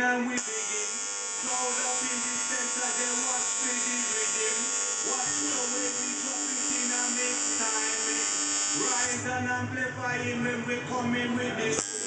and we begin. Crowd up in the center, then watch for the rhythm. Watch the way we drop it in a mix timing. Rise and amplifying when we come in with this.